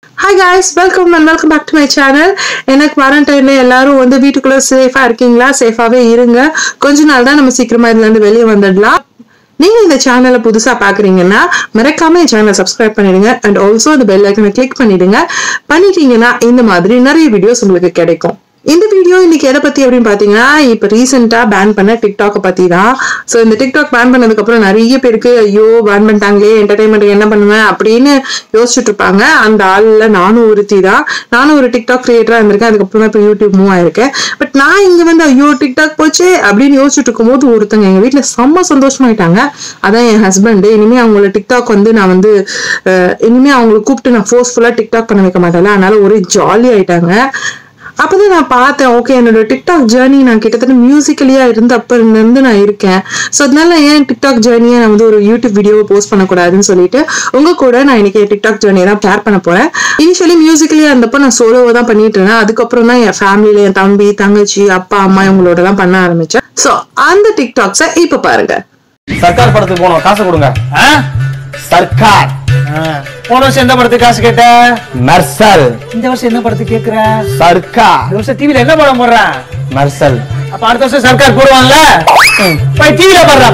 Hi guys, welcome back to my channel. எனக்கு குவாரண்டைன்ல எல்லாரும் வந்து வீட்டுக்குள்ள சேஃபா இருக்கீங்களா? சேஃபாவே இருங்க. கொஞ்ச நாள் தான் நம்ம சீக்கிரமா இதுல இருந்து வெளிய வந்துடலாம். நீங்க இந்த சேனலை புதுசா பாக்குறீங்கன்னா மறக்காம இந்த சேனலை சப்ஸ்கிரைப் பண்ணிடுங்க and also the bell icon-ஐ கிளிக் பண்ணிடுங்க. பண்ணிட்டீங்கன்னா இந்த மாதிரி நிறைய வீடியோஸ் உங்களுக்கு கிடைக்கும். இந்த வீடியோ இன்னைக்கு எதை பத்தி அப்படின்னு பாத்தீங்கன்னா இப்ப ரீசெண்டா பேன் பண்ண டிக்டாக் பத்தி தான். சோ இந்த டிக்டாக் பேன் பண்ணதுக்கு அப்புறம் நிறைய பேருக்கு ஐயோ பேன் பண்ணிட்டாங்களே என்டர்டைன்மெண்ட் என்ன பண்ணுவேன் அப்படின்னு யோசிச்சுட்டு இருப்பாங்க. அந்த ஆள்ல நானும் ஒருத்தி தான். நானும் ஒரு டிக்டாக் கிரியேட்டரா இருந்திருக்கேன். அதுக்கப்புறம் தான் இப்ப யூடியூப் மூவ் ஆயிருக்கேன். பட் நான் இங்க வந்து ஐயோ டிக்டாக் போச்சு அப்படின்னு யோசிச்சுட்டு இருக்கும் போது ஒருத்தங்க எங்க வீட்டுல செம்ம சந்தோஷமாயிட்டாங்க. அதான் என் ஹஸ்பண்ட். இனிமே அவங்கள டிக்டாக் வந்து நான் வந்து இனிமே அவங்களை கூப்பிட்டு நான் ஃபோர்ஸ்ஃபுல்லா டிக்டாக் பண்ண வைக்க மாட்டேன். அதனால ஒரே ஜாலி ஆயிட்டாங்க. அப்பதான் நான் பார்த்தேன் ஓகே என்னோட டிக்டாக் ஜேர்னி நான் கிட்டத்தட்ட மியூசிக்கலியா இருந்தப்ப இருந்து நான் இருக்கேன். ஸோ அதனால ஏன் டிக்டாக் ஜேர்னியை நான் வந்து ஒரு யூடியூப் வீடியோவை போஸ்ட் பண்ணக்கூடாதுன்னு சொல்லிட்டு உங்க கூட நான் இன்னைக்கு டிக்டாக் ஜேர்னியை தான் ஷேர் பண்ண போறேன். இனிஷியலி மியூசிக்கலியா இருந்தப்போ நான் சோலோவை தான் பண்ணிட்டு இருந்தேன். அதுக்கப்புறம் தான் என் ஃபேமிலியில என் தம்பி தங்கச்சி அப்பா அம்மா இவங்களோட தான் பண்ண ஆரம்பிச்சேன். ஸோ அந்த டிக்டாக்ஸை இப்ப பாருங்க. சர்க்கார் படத்துக்கு போனோம், காசு கொடுங்க. சர்க்கார் போன வருஷம் எந்த படத்துக்கு காசு கேட்ட? மெர்சல். இந்த வருஷம் என்ன படத்துக்கு கேக்குற? சர்க்கார். இந்த வருஷம் டிவில என்ன படம் போடுற? மெர்சல். அப்ப அடுத்த வருஷம் சர்க்கார் போடுவாங்கல, போய் டிவில பாருடா.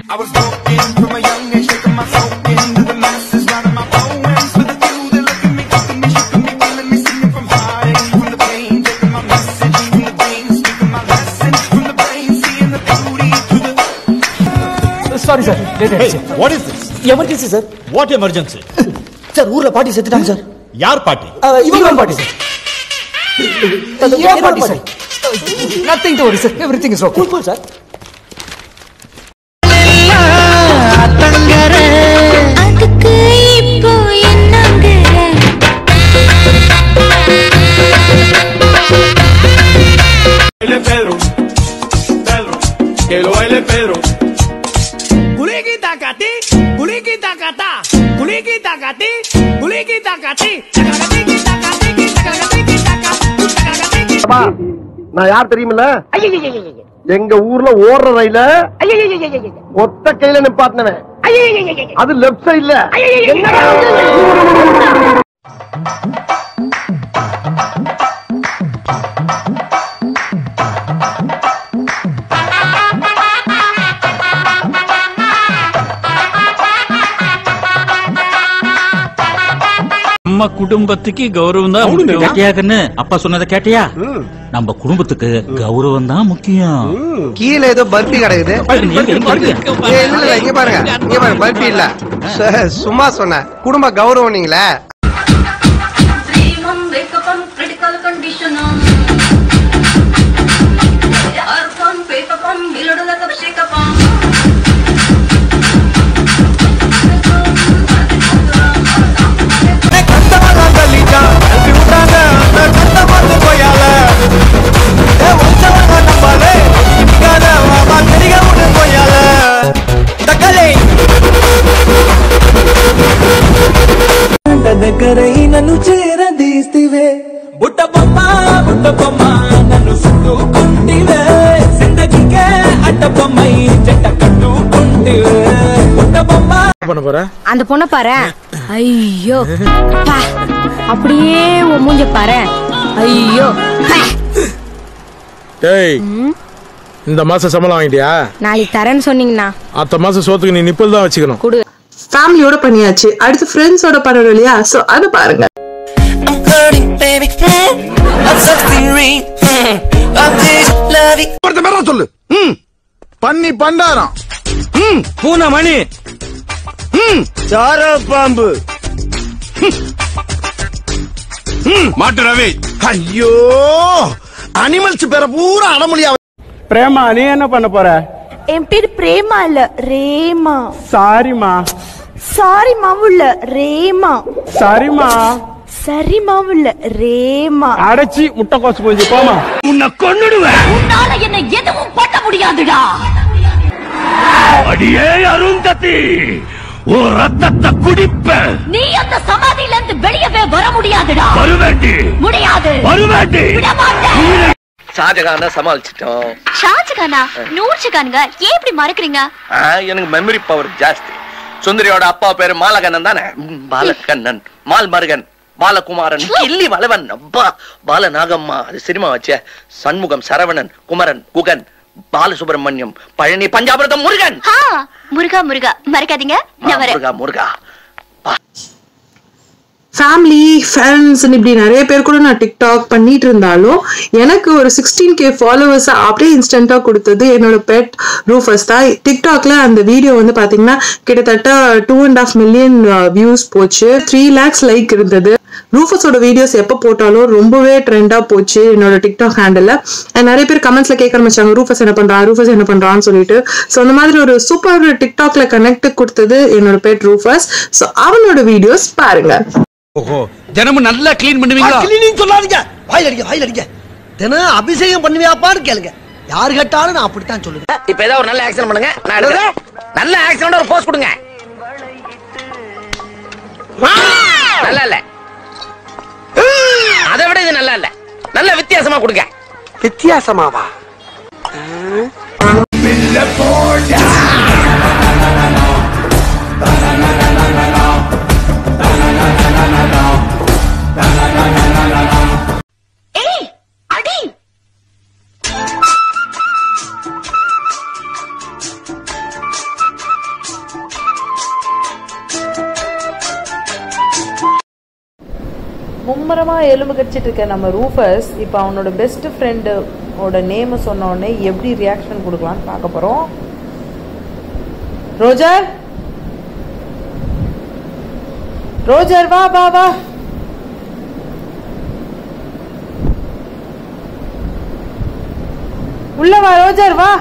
Sorry sir. Hey, what is this? Emergency sir. What emergency? Sir, ஊர்ல பாட்டி செத்துட்டாங்க sir. யார் பாட்டி? இவங்க பாட்டி sir. ஏன் பாட்டி sir? Nothing to worry sir. Everything is okay. Cool sir. அதுக்கு இப்போ என்னங்கற? Baile Pedro, Pedro, que lo baile Pedro. Kuliki takati, kuliki takata, kuliki takati, kuliki takati, takati takati takati takati. அப்பா நான் யார் தெரியுமில்ல? எங்க ஊர்ல ஓடுற ரயில ஒத்த கையில நிப்பாட்டினவன். அது லெப்ட் சைடுல. நம்ம குடும்பத்துக்கு கௌரவம் தான் முக்கியம். அப்பா சொன்னதை கேட்டியா? நம்ம குடும்பத்துக்கு கௌரவம் தான் முக்கியம். கீழே ஏதோ பர்பி கிடக்குது. இங்க பாருங்க பர்பி இல்ல, சும்மா சொன்ன குடும்ப கௌரவம். நீங்களே నన్ను చేరదీస్తివే బుట్ట బొమ్మ నన్ను చుట్టుకుంటివే జిందగీకే అడ్డ బొమ్మై చెట్ట కట్టుకుంటివే బుట్ట బొమ్మ. அந்த பொண்ண பாரு. ஐயோ அப்படியே உன் மூஞ்ச பாரு. ஐயோ டேய், இந்த மாசம் சம்பளம் வாங்கிட்டியா? நாளைக்கு தரேன்னு சொன்னீங்கண்ணா. அடுத்த மாசம் சோத்துக்கு நீ நிப்பல் தான் வச்சுக்கணும். கொடு. ஃபேமிலியோட பண்ணியாச்சு, அடுத்து ஃப்ரெண்ட்ஸோட பண்ணணும் இல்லையா? சோ அதை பாருங்க. சொல்லு. பண்ணி பண்டாரம், பூனை மணி, சார பாம்பு, மாட்டு ரவி. ஐயோ அனிமல்ஸ் பேர பூரா அடமொழியா. பிரேமா நீ என்ன பண்ண போற? என் பேர் பிரேமா இல்ல ரேமா. சாரிமா. சாரிமா உள்ள ரேமா. சரிமா. சரிமா உள்ள ரேமா. அடைச்சி முட்டை கோசு போஞ்சு போமா. உன்னை கொன்னுடுவேன். உன்னால என்ன எதுவும் பண்ண முடியாதுடா. அடியே அருந்ததி, ஓ ரத்தத்தை குடிப்ப. நீ அந்த சமாதியில இருந்து வெளியவே வர முடியாதுடா. வருவேண்டி. முடியாது. வருவேண்டி. விட மாட்டேன். ஷாஜகான சமாளிச்சிட்டோம். ஷாஜகானா நூர்ஜகானுங்க ஏன் இப்படி மறக்கறீங்க? எனக்கு மெமரி பவர் ஜாஸ்தி. சுந்தரியோட அப்பா பேரு மாலகண்ணன் தானே? பாலகண்ணன், மால் மருகன். பாலகுமாரன், கிள்ளி வளவன், பாலநாகம்மா, அது சினிமா வச்ச, சண்முகம், சரவணன், குமரன், குகன், பாலசுப்ரமணியம், பழனி, பஞ்சாபிரதம், முருகன். முருகா முருகா மறக்காதீங்க. முருகா முருகா. ஃபேமிலி ஃப்ரெண்ட்ஸ் இப்படி நிறைய பேர் கூட நான் டிக்டாக் பண்ணிட்டு இருந்தாலும் எனக்கு ஒரு 16K ஃபாலோவர்ஸ் அப்படியே இன்ஸ்டன்டா கொடுத்தது என்னோட பெட் ரூஃபஸ் தான். டிக்டாக்ல அந்த வீடியோ வந்து பாத்தீங்கன்னா கிட்டத்தட்ட 2.5 மில்லியன் வியூஸ் போச்சு, 3 lakhs லைக் இருந்தது. ரூஃபஸோட வீடியோஸ் எப்போ போட்டாலும் ரொம்பவே ட்ரெண்டா போச்சு என்னோட டிக்டாக் ஹேண்டில். நிறைய பேர் கமெண்ட்ஸ்ல கேட்க ஆரம்பிச்சாங்க ரூஃபஸ் என்ன பண்றான், ரூஃபஸ் என்ன பண்றான்னு சொல்லிட்டு. ஸோ அந்த மாதிரி ஒரு சூப்பர் டிக்டாக்ல கனெக்ட் கொடுத்தது என்னோட பெட் ரூஃபஸ். ஸோ அவனோட வீடியோஸ் பாருங்க. ஓஹோ, தினமும் நல்லா க்ளீன் பண்ணுவீங்களா? க்ளீனிங் சொல்லாதீங்க, வாயில் அடிங்க. தினம் அபிஷேகம் பண்ணுவியாப்பான்னு கேளுங்க. யார் கேட்டாலும் நான் அப்படித்தான் சொல்லுவேன். இப்ப ஏதாவது ஒரு நல்ல ஆக்ஷன் பண்ணுங்க, நான் எடுக்கிறேன். நல்ல ஆக்ஷனோட ஒரு போஸ் கொடுங்க. நல்லா இல்ல, அதை விட இது நல்லா இல்ல, நல்ல வித்தியாசமா கொடுங்க. வித்தியாசமாவா? மும்மரமா எலும்பு கடிச்சிட்டு இருக்க நம்ம ரூஃபஸ் இப்போ அவனோட பெஸ்ட் ஃப்ரெண்டோட நேம் சொன்ன உடனே எப்படி ரியாக்ஷன் கொடுக்கலான்னு பார்க்க போறோம். ரோஜர், ரோஜர் வா வா வா. உள்ள வா ரோஜர் வா.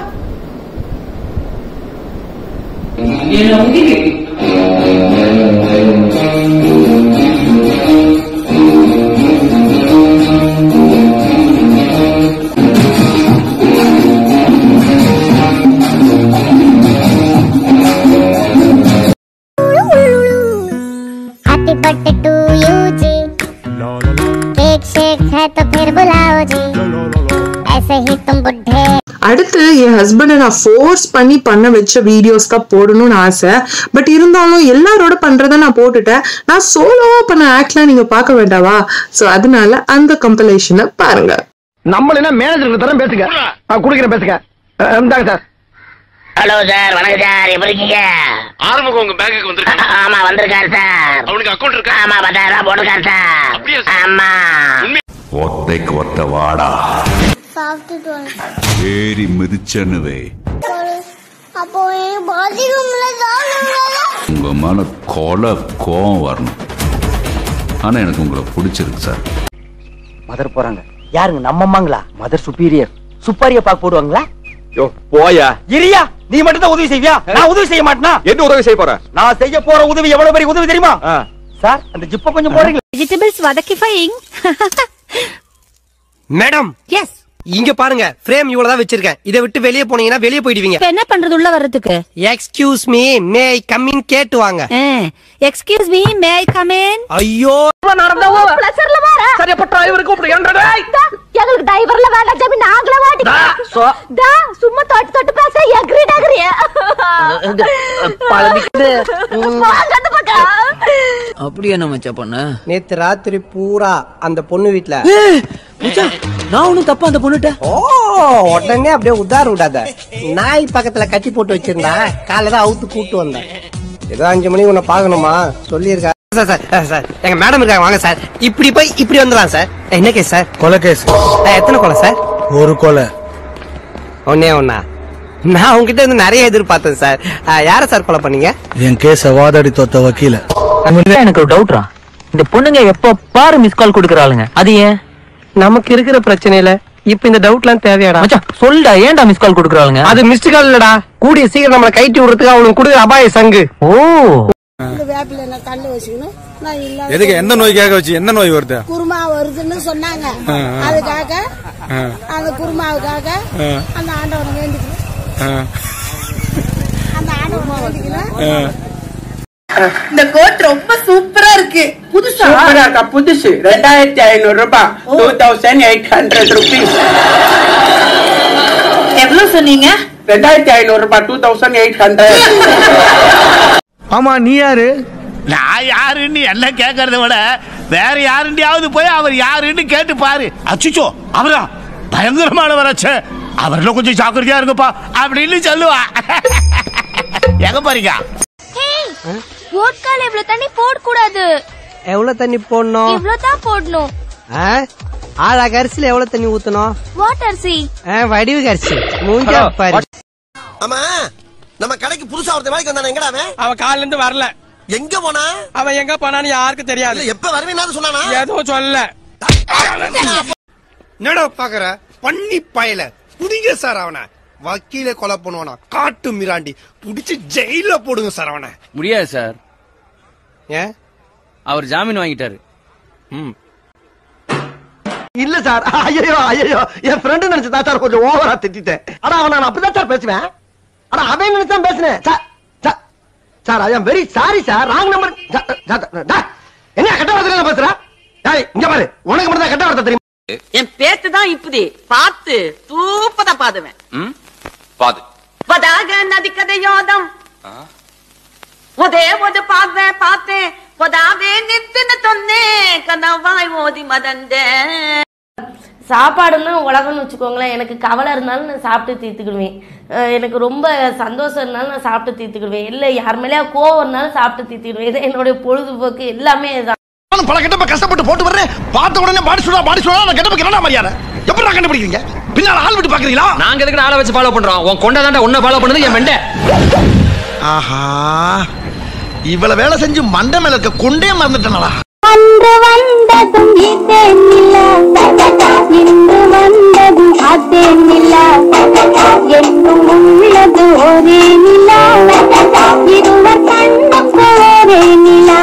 Happy birthday to you ji, cake shake है तो फिर बुलाओ जी, ऐसे ही तुम बुढ़े. அடுத்து என் ஹஸ்பண்டை நான் ஃபோர்ஸ் பண்ண வச்ச வீடியோஸ் தான் போடணும்னு ஆசை. பட் இருந்தாலும் எல்லாரோட பண்றதை நான் போட்டுட்டேன். நான் சோலோவா பண்ண ஆக்ட்லாம் நீங்க பார்க்க வேண்டாவா? ஸோ அதனால அந்த கம்பைலேஷனை பாருங்க. நம்மள என்ன மேனேஜருக்கு தரம் பேசுங்க, குடுக்குறேன் பேசுங்க. இந்தாங்க சார். ஹலோ சார், வணக்கம் சார், எப்படி இருக்கீங்க? ஆறுமுகம் உங்க பேங்க்குக்கு வந்திருக்காரு. ஆமா வந்திருக்காரு சார். அவனுக்கு அக்கவுண்ட் இருக்கா? ஆமா 10,000 போட்டுருக்காரு சார். ஆமா. ஒத்தைக்கு ஒத்த வாடா ஏறி மிதிச்சனுவே. அப்போ பாத்ரூம்ல உங்க மேல கோவம் வரணும். ஆனா எனக்கு உங்களை பிடிச்சிருக்கு சார். மதர் போறாங்க. யாருங்க? நம்ம அம்மாங்களா? Mother superior. சுப்பாரிய பாக்க போடுவாங்களா? யோ போயா. இரியா, நீ மட்டும் தான் உதவி செய்வியா? நான் உதவி செய்ய மாட்டேனா? என்ன உதவி செய்ய போற? நான் செய்ய போற உதவி எவ்வளவு பெரிய உதவி தெரியுமா? சார், அந்த ஜிப்ப கொஞ்சம் போடுறீங்க. வெஜிடபிள்ஸ் வதக்கிஃபைங். Madam, yes. இங்க பாருங்க, ஃப்ரேம் இவ்வளவுதான் வச்சிருக்கேன். இதை விட்டு வெளியே போனீங்கன்னா வெளியே போயிடுவீங்க. என்ன பண்றது உள்ள வர்றதுக்கு? Excuse me, may I come in கேட்டு வாங்க. Excuse me, may I come in? ஐயோ, பிளஸர்ல வர சரியப்ப டிரைவர் கூப்பிடுங்க. எங்களுக்கு டிரைவர்ல வேண்டாம் ஜாமி, நாங்களே வாட்டிக்கலாம். டா சும்மா தொட்டு பேச எக்ரி. அப்படி என்ன மச்சா பண்ண? நேத்து ராத்திரி பூரா அந்த பொண்ணு வீட்டுல நான் ஒண்ணும் தப்பா அந்த பொண்ணுட்ட. உடனே அப்படியே உதார விடாத. நாய் பக்கத்துல கட்டி போட்டு வச்சிருந்தா காலையில அவுத்து கூட்டு வந்தேன். ஏதோ 5 மணிக்கு உன்னை பாக்கணுமா சொல்லியிருக்கா. சார், எங்க மேடம் இருக்காங்க, வாங்க சார். இப்படி போய் இப்படி வந்துடலாம் சார். என்ன கேஸ் சார்? கொலை கேஸ். எத்தனை கொலை சார்? ஒரு கொலை. ஒன்னா நான் உங்ககிட்ட இருந்து நிறைய எதிர்பார்த்தேன் சார். யார சார் கொலை பண்ணீங்க? என் கேஸ வாதாடி தோத்த வக்கீல. எனக்கு ஒரு டவுட்ரா, இந்த பொண்ணுங்க எப்ப பாரு மிஸ் கால் கொடுக்கறாளுங்க, அது ஏன்? நமக்கு இருக்கிற பிரச்சனையில இப்ப இந்த டவுட்லாம் தேவையாடா? மச்சான் சொல்டா, ஏன்டா மிஸ் கால் கொடுக்கறாளுங்க? அது மிஸ்ட் கால் இல்லடா, கூடிய சீக்கிரம் நம்மள கைட்டி விடுறதுக்கு அவனுக்கு கொடுக்குற அபாய சங்கு. ஓ, வேப்பில எல்லாம் கல்லு வச்சுக்கணும். நான் இல்ல எதுக்கு? எந்த நோய்க்காக வச்சு? என்ன நோய் வருது? குருமா வருதுன்னு சொன்னாங்க. அதுக்காக அந்த குருமாவுக்காக அந்த ஆண்டவனை வேண்டிக்கணும். அந்த ஆண்டவனை வேண்டிக்கணும். இந்த கோட் ரொம்ப சூப்பரா இருக்கு. புதுசா? புதுசு 2500 ரூபாய். 2800 rupees. எவ்வளவு சொன்னீங்க? 2500 ரூபாய். 2800. ஆமா, நீ யாரு? நான் யாருன்னு என்ன கேட்கறத விட வேற யாருண்டியாவது போய் அவர் யாருன்னு கேட்டு பாரு. அச்சுச்சோ அவரா பயங்கரமானவராச்சே, அவர்ல கொஞ்சம் ஜாக்கிரதையா இருக்குப்பா அப்படின்னு சொல்லுவா. எங்க பாருங்க வோட்கால இவ்ளோ தண்ணி போட கூடாது. எவ்வளவு தண்ணி போடணும்? இவ்ளோ தான் போடணும். ஆளா கரிசில எவ்வளவு தண்ணி ஊத்தணும்? வாட்டர் சி. வடிவு கரிசி மூஞ்சா பாரு. ஆமா நம்ம கடைக்கு புதுசா ஒருத்த வேலைக்கு வந்தானே, எங்கடா அவன்? அவன் காலைல இருந்து வரல. எங்க போனா? அவன் எங்க போனான்னு யாருக்கும் தெரியாது. எப்ப வருவேன்னு சொன்னானா? எதுவும் சொல்லல. என்னடா பாக்குற பண்ணி பயல புடிங்க சார் அவனை. வக்கீல கொலை பண்ணுவானா காட்டு மிராண்டி புடிச்சு ஜெயில போடுங்க சார் அவனை. முடியாது சார். ஏன்? அவர் ஜாமீன் வாங்கிட்டாரு. இல்ல சார். ஐயோ ஐயோ என் ஃப்ரெண்ட் நினைச்சதா சார் கொஞ்சம் ஓவரா திட்டிட்டேன். ஆனா அவன் நான் அப்படிதான் சார் பேசுவேன். ஆனா அவன் நினைச்சான் பேசுனேன் sir. Sir I am very sorry sir. Wrong number. என்ன கெட்ட வார்த்தை பேசுற? இங்க பாரு, உனக்கு மட்டும் தான் கெட்ட வார்த்தை தெரியும். என் பேத்து தான் இப்படி பார்த்து தூப்பத பாதுவேன். பாது பதாக நதி கதையோதம் ஒதே ஒது பார்த்தேன் பொதாவே நித்தின தொன்னே கனவாய் ஓதி மதந்த. சாப்பாடுன்னு உலகம்னு வச்சுக்கோங்களேன். எனக்கு கவலை இருந்தாலும் நான் சாப்பிட்டு தீர்த்துக்கிடுவேன். எனக்கு ரொம்ப சந்தோஷம் இருந்தாலும் நான் சாப்பிட்டு தீர்த்துக்கிடுவேன். இல்லை யார் மேலேயா கோவம் இருந்தாலும் சாப்பிட்டு தீர்த்துக்கிடுவேன். இதை என்னுடைய பொழுதுபோக்கு எல்லாமே இதுதான். பல கெட்டப்ப கஷ்டப்பட்டு போட்டு வர்றேன். பார்த்த உடனே பாடி சொல்ல நான் கெட்டப்ப என்ன மரியாதை எப்படி கண்டுபிடிக்கிறீங்க? பின்னால ஆள் விட்டு பாக்குறீங்களா? நாங்க எதுக்கு ஆளை வச்சு ஃபாலோ பண்றோம்? உன் கொண்டா தாண்டா உன்னை ஃபாலோ பண்ணது என் மெண்டை. ஆஹா இவ்வளவு வேலை செஞ்சு மண்டை மேல இருக்க கொண்டே மறந்துட்டேனடா. அன்று வந்ததும் இதே நிலா, இன்று வந்ததும் அதே நிலா, என்றும் உள்ளது ஒரே நிலா, இருவர் கண்ணுக்கு ஒரே நிலா.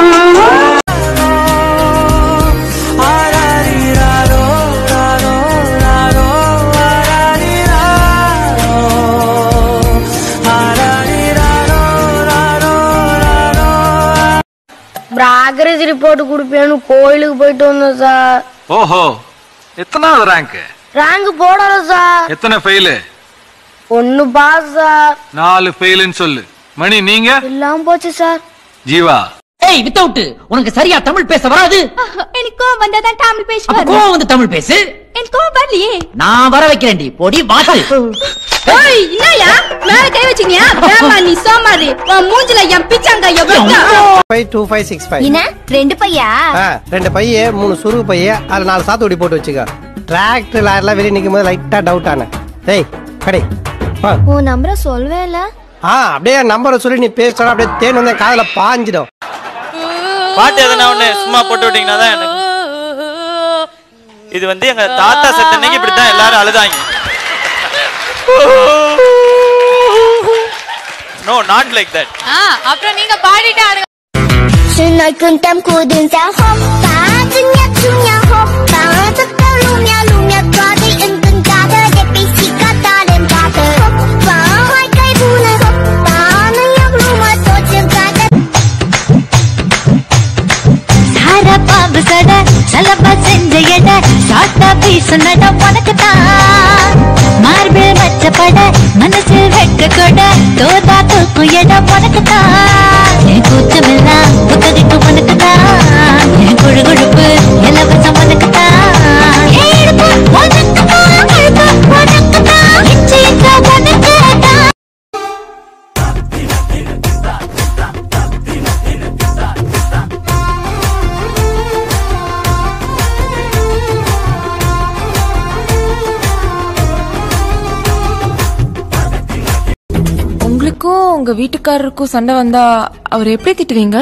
ப்ராக்ரஸ் ரிப்போர்ட் கொடுப்பேன்னு கோயிலுக்கு போயிட்டு வந்தோம் சார். ஓஹோ, எத்தனாவது ரேங்க்? ரேங்க் போடல சார். எத்தனை ஃபெயிலு? 1 pass sir. 4 ஃபெயிலுன்னு சொல்லு. மணி நீங்க? எல்லாம் போச்சு சார். ஜீவா ஏய் வித்தவுட் உனக்கு சரியா தமிழ் பேச வராது. எனக்கு கோவம் வந்தாதான் தமிழ் பேசுவேன். கோவம் வந்து தமிழ் பேசு. எனக்கு கோவம் வரலையே. நான் வர வைக்கிறேன்டி பொடி வாத்து. ஓய் என்னயா மேல கை வச்சீங்க? ஏமா நீ சோமாரி உன் மூஞ்சில என் பிச்சாங்க எவ்வளவு? 2565. என்ன 2 பையா? 2 பைய 3 சுருக்கு பைய அதுல 4 சாத்துக்குடி போட்டு வச்சுக்க. டிராக்டர் லாரில வெளிய நிக்கும் போது லைட்டா டவுட் ஆன. டேய் கடை ஓ நம்பரை சொல்லவே இல்ல. அப்படியே நம்பரை சொல்லி நீ பேசுற அப்படியே தேன் வந்து காதுல பாஞ்சிடும். பாட்டு எதனா ஒண்ணு சும்மா போட்டு விட்டீங்கன்னா தான் எனக்கு. இது வந்து எங்க தாத்தா செத்த அன்னைக்கு இப்படித்தான் எல்லாரும் அழுதாங்க. No, not like that. அப்புறம் நீங்க பாடிட்டு ஆடுங்க. Sunai kuntam kudun sa hoppa, dunya dunya hoppa, takal lumya lumya kadi entun kada depi sikata dan kata hoppa, hai kai buna hoppa, nayak rumah tocem kada. Sara pab sada, salaba senjayada, sata pisnada panakta, marble machapada, manasil vekka koda, toda tukuyada panakta. கூச்சமில்லா புத்தகிட்டு உனக்குதா என் குழுகுழுப்பு இலவசம் உனக்குதா எடுப்பு உனக்குதா கழுப்பு உனக்குதா இச்சி இச்சா உனக்குதா. உங்களுக்கும் உங்க வீட்டுக்காரருக்கும் சண்டை வந்தா அவர் எப்படி திட்டுவீங்க?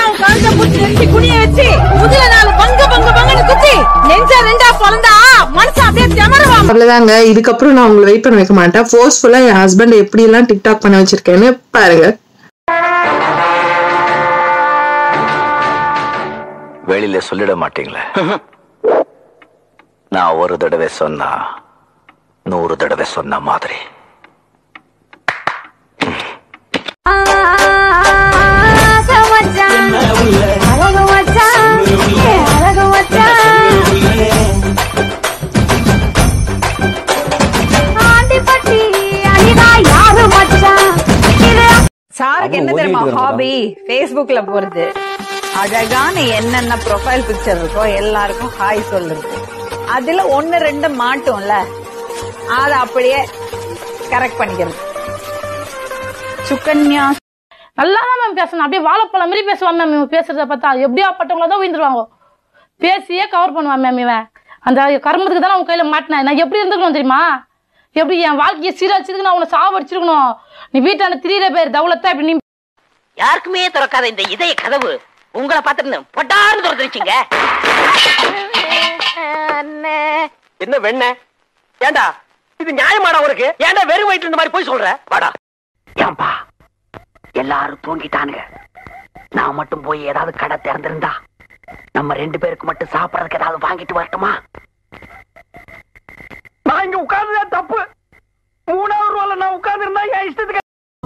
அவ்வளவுதாங்க. இதுக்கப்புறம் நான் உங்களை வெயிட் பண்ண வைக்க மாட்டேன். ஃபோர்ஸ்ஃபுல்லா என் ஹஸ்பண்ட் எப்படி எல்லாம் டிக்டாக் பண்ண வச்சிருக்கேன்னு பாருங்க. வெளியில சொல்லிட மாட்டீங்களே. நான் ஒரு தடவை சொன்னா 100 தடவை சொன்ன மாதிரி. எனக்கு என்ன தெரியுமா ஹாபி Facebookல போறது அழகான என்னென்ன ப்ரொஃபைல் பிக்சர் இருக்கோ எல்லாருக்கும் ஹாய் சொல்லுது அதுல 1-2 மாட்டோம்ல அத அப்படியே கரெக்ட் பண்ணிக்கிறது சுகன்யா நல்லாதான் மேம் பேசணும் அப்படியே வாழைப்பழம் மாதிரி பேசுவான் மேம் இவன் பேசுறத பார்த்தா எப்படியா பட்டவங்கள தான் உயிர்ந்துருவாங்க பேசியே கவர் பண்ணுவான் மேம் இவன் அந்த கர்மத்துக்கு தான் அவன் கையில மாட்டினேன் நான் எப்படி இருந்துக்கணும் தெரியுமா எப்படி என் வாழ்க்கையை சீரழிச்சிருக்கு நான் உன்னை சாவடிச்சிருக்கணும் நீ வீட்டான 3 பேர் தவுலத்தா இப்படி நீ யாருக்குமே திறக்காத இந்த இதய கதவு உங்களை பார்த்துட்டு பட்டான்னு திறந்துருச்சுங்க என்ன வெண்ண ஏண்டா இது நியாயமாடா உனக்கு ஏண்டா வெறும் வயிற்று இந்த மாதிரி போய் சொல்ற வாடா ஏன்பா எல்லாரும் தூங்கிட்டானுங்க நான் மட்டும் போய் ஏதாவது கடை திறந்திருந்தா நம்ம 2 பேருக்கு மட்டும் சாப்பிடறதுக்கு ஏதாவது வாங்கிட்டு வரட்டுமா நான் இங்க உட்கார்ந்ததே தப்பு 3வது ரோல நான் உட்கார்ந்து இருந்தா என் இஷ்டத்துக்கு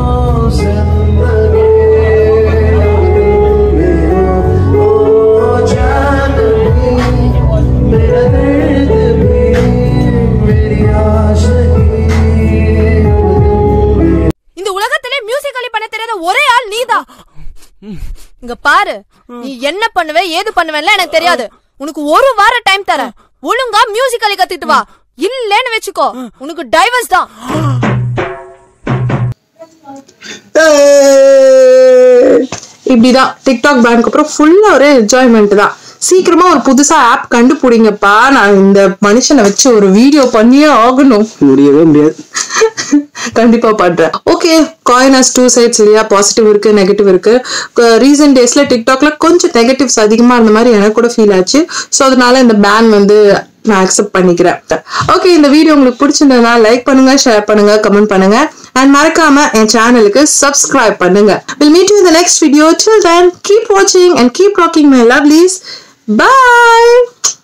இந்த உலகத்திலே மியூசிக்கலி பண்ண தெரியாத ஒரே ஆள் நீதான் இங்க பாரு நீ என்ன பண்ணுவ ஏது பண்ணுவேன்ல எனக்கு தெரியாது உனக்கு 1 வாரம் டைம் தரேன் ஒழுங்கா மியூசிக்கலி கத்துட்டு வா இல்லன்னு வெச்சுக்கோ உனக்கு டைவர்ஸ் தான் இப்படிதான் டிக்டாக் பேனுக்கு அப்புறம் ஃபுல்லா ஒரு என்ஜாய்மெண்ட் தான் சீக்கிரமா ஒரு புதுசா ஆப் கண்டுபிடிங்கப்பா நான் இந்த மனுஷனை வச்சு ஒரு வீடியோ பண்ணியே ஆகணும் முடியவே முடியாது கண்டிப்பா பண்றேன் ஓகே காயின் ஹஸ் 2 சைட்ஸ் இல்லையா பாசிட்டிவ் இருக்கு நெகட்டிவ் இருக்கு ரீசன்ட் டேஸ்ல டிக்டாக்ல கொஞ்சம் நெகட்டிவ்ஸ் அதிகமா இருந்த மாதிரி எனக்கு கூட ஃபீல் ஆச்சு ஸோ அதனால இந்த பேன் வந்து நான் அக்செப்ட் பண்ணிக்கிறேன் ஓகே இந்த வீடியோ உங்களுக்கு பிடிச்சிருந்ததுனா லைக் பண்ணுங்க ஷேர் பண்ணுங்க கமெண்ட் பண்ணுங்க அண்ட் மறக்காம என் சேனலுக்கு சப்ஸ்கிரைப் பண்ணுங்க we'll meet you in the next video till then keep watching and keep rocking my lovelies bye